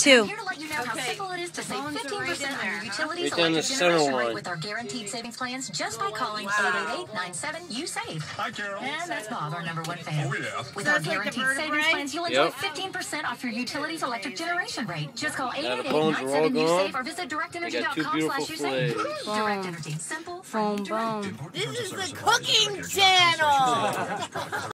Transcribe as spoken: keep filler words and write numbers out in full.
too. Here to let you know how simple it is to save fifteen percent on your utilities Right down the electric center generation line. rate with our guaranteed savings plans just by calling eight eight eight, nine seven, U SAVE. Hi, Carol. And that's Bob, our number one fan. Oh, yeah. With So our it's like the guaranteed savings vertebrae? plans, you'll enjoy Yep. fifteen percent off your utilities electric generation rate. Just call eight Now eight the eight, bones nine are all seven, U gone. SAVE or visit direct energy They dot got two com slash beautiful U SAVE. fillets. Direct Energy. Simple, free, Boom, direct. boom. This is the cooking channel.